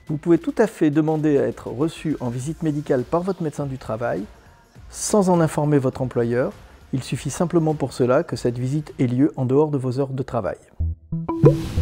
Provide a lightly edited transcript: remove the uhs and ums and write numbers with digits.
Vous pouvez tout à fait demander à être reçu en visite médicale par votre médecin du travail sans en informer votre employeur. Il suffit simplement pour cela que cette visite ait lieu en dehors de vos heures de travail.